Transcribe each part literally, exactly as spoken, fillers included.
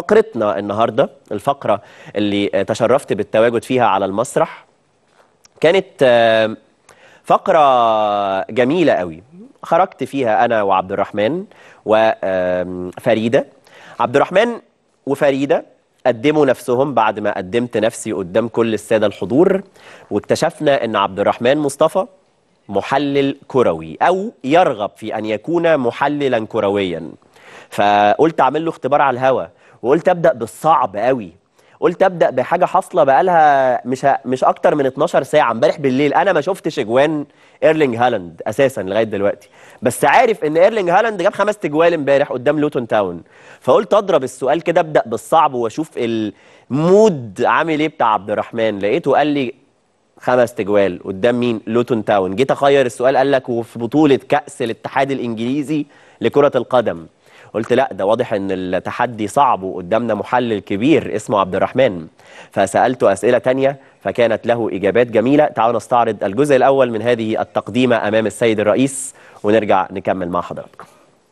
فقرتنا النهارده، الفقره اللي تشرفت بالتواجد فيها على المسرح، كانت فقره جميله قوي. خرجت فيها انا وعبد الرحمن وفريده. عبد الرحمن وفريده قدموا نفسهم بعد ما قدمت نفسي قدام كل الساده الحضور، واكتشفنا ان عبد الرحمن مصطفى محلل كروي او يرغب في ان يكون محللا كرويا. فقلت اعمل له اختبار على الهوا، وقلت ابدا بالصعب قوي. قلت ابدا بحاجه حاصله بقالها مش مش اكتر من اتناشر ساعه. امبارح بالليل انا ما شفتش اجوان ايرلينج هالاند اساسا لغايه دلوقتي، بس عارف ان ايرلينج هالاند جاب خمس تجوال امبارح قدام لوتون تاون. فقلت اضرب السؤال كده، ابدا بالصعب واشوف المود عامل ايه بتاع عبد الرحمن. لقيته قال لي خمس تجوال قدام مين؟ لوتون تاون. جيت اخير السؤال، قال لك وفي بطوله كاس الاتحاد الانجليزي لكره القدم. قلت لا، ده واضح ان التحدي صعب وقدامنا محلل كبير اسمه عبد الرحمن. فسألته أسئلة تانية فكانت له إجابات جميلة. تعالوا نستعرض الجزء الأول من هذه التقديمة أمام السيد الرئيس ونرجع نكمل مع حضراتكم.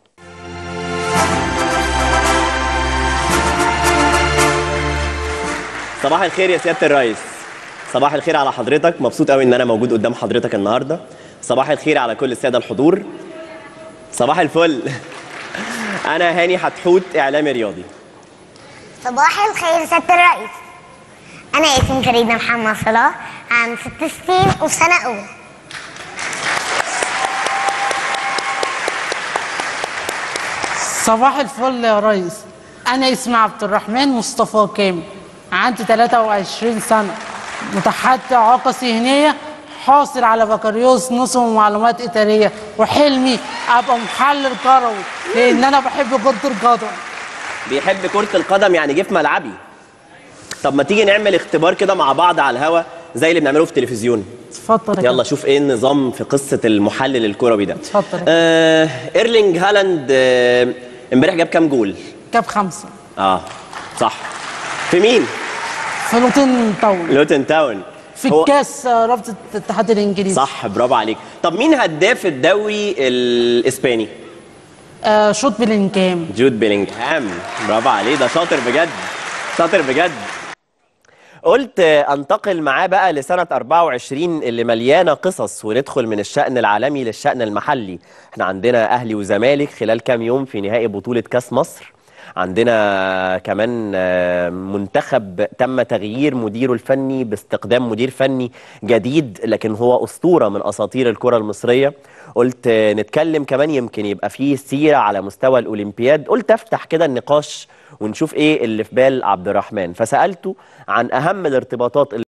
صباح الخير يا سيادة الرئيس. صباح الخير على حضرتك، مبسوط قوي ان انا موجود قدام حضرتك النهارده. صباح الخير على كل السادة الحضور. صباح الفل. أنا هاني حتحوت، إعلامي رياضي. صباح الخير سيادة الرئيس. أنا اسمي فريدة محمد صلاح، عام ست سنين وفي سنة أولى. صباح الفل يا ريس. أنا اسمي عبد الرحمن مصطفى كامل، عندي تلاتة وعشرين سنة، متحدث إعاقة ذهنية، حاصل على بكالوريوس نصف ومعلومات إدارية، وحلمي أبقى محلل كروي لأن أنا بحب كرة القدم. بيحب كرة القدم يعني جه في ملعبي. طب ما تيجي نعمل اختبار كده مع بعض على الهوا زي اللي بنعمله في التلفزيون. اتفضل. يلا شوف ايه النظام في قصة المحلل الكروي ده. اتفضل. آه ايرلينج هالاند امبارح آه جاب كام جول؟ جاب خمسة. اه صح. في مين؟ في لوتون تاون. لوتون تاون. في الكاس رابطة الاتحاد الانجليزي. صح، برافو عليك. طب مين هداف الدوري الاسباني؟ آه شوت بيلينغهام. جود بيلينغهام، برافو عليه، ده شاطر بجد، شاطر بجد. قلت انتقل معاه بقى لسنة أربعة وعشرين اللي مليانة قصص، وندخل من الشأن العالمي للشأن المحلي. احنا عندنا أهلي وزمالك خلال كام يوم في نهائي بطولة كاس مصر. عندنا كمان منتخب تم تغيير مديره الفني باستقدام مدير فني جديد، لكن هو أسطورة من أساطير الكرة المصرية. قلت نتكلم كمان يمكن يبقى فيه سيرة على مستوى الأولمبياد. قلت أفتح كده النقاش ونشوف إيه اللي في بال عبد الرحمن. فسألته عن أهم الارتباطات اللي